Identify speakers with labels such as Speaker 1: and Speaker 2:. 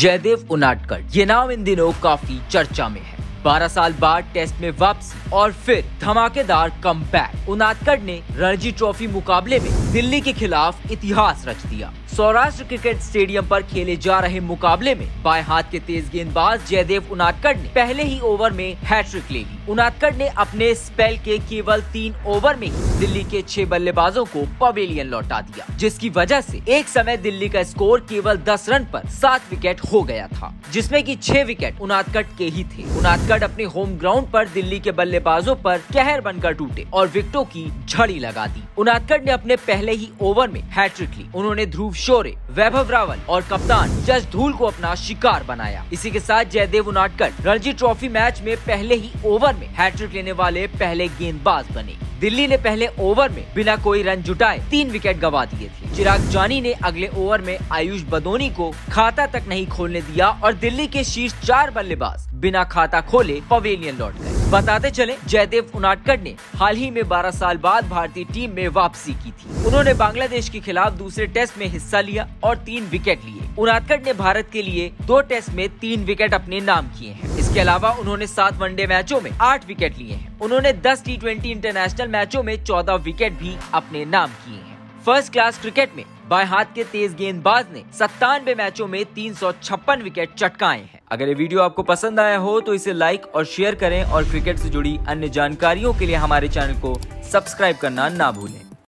Speaker 1: जयदेव उनाडकट, ये नाम इन दिनों काफी चर्चा में है। 12 साल बाद टेस्ट में वापसी और फिर धमाकेदार कमबैक। उनाडकट ने रणजी ट्रॉफी मुकाबले में दिल्ली के खिलाफ इतिहास रच दिया। सौराष्ट्र क्रिकेट स्टेडियम पर खेले जा रहे मुकाबले में बाएं हाथ के तेज गेंदबाज जयदेव उनाडकट ने पहले ही ओवर में हैट्रिक ले ली। उनाडकट ने अपने स्पेल के केवल 3 ओवर में ही दिल्ली के 6 बल्लेबाजों को पवेलियन लौटा दिया, जिसकी वजह से एक समय दिल्ली का स्कोर केवल 10 रन पर 7 विकेट हो गया था, जिसमें कि 6 विकेट उनाडकट के ही थे। उनाडकट अपने होम ग्राउंड पर दिल्ली के बल्लेबाजों पर कहर बनकर टूटे और विकेटों की झड़ी लगा दी। उनाडकट ने अपने पहले ही ओवर में हैट्रिक ली। उन्होंने ध्रुव शोरे, वैभव रावल और कप्तान जस धूल को अपना शिकार बनाया। इसी के साथ जयदेव उनाडकट रणजी ट्रॉफी मैच में पहले ही ओवर में हैट्रिक लेने वाले पहले गेंदबाज बने। दिल्ली ने पहले ओवर में बिना कोई रन जुटाए 3 विकेट गंवा दिए थे। चिराग जानी ने अगले ओवर में आयुष बदोनी को खाता तक नहीं खोलने दिया और दिल्ली के शीर्ष 4 बल्लेबाज बिना खाता खोले पवेलियन लौट गए। बताते चले, जयदेव उनाडकट ने हाल ही में 12 साल बाद भारतीय टीम में वापसी की थी। उन्होंने बांग्लादेश के खिलाफ दूसरे टेस्ट में हिस्सा लिया और 3 विकेट लिए। उनाडकट ने भारत के लिए 2 टेस्ट में 3 विकेट अपने नाम किए हैं। इसके अलावा उन्होंने 7 वनडे मैचों में 8 विकेट लिए हैं। उन्होंने 10 T20 इंटरनेशनल मैचों में 14 विकेट भी अपने नाम किए हैं। फर्स्ट क्लास क्रिकेट में बाएं हाथ के तेज गेंदबाज ने 97 मैचों में 356 विकेट चटकाए हैं। अगर ये वीडियो आपको पसंद आया हो तो इसे लाइक और शेयर करें और क्रिकेट से जुड़ी अन्य जानकारियों के लिए हमारे चैनल को सब्सक्राइब करना ना भूलें।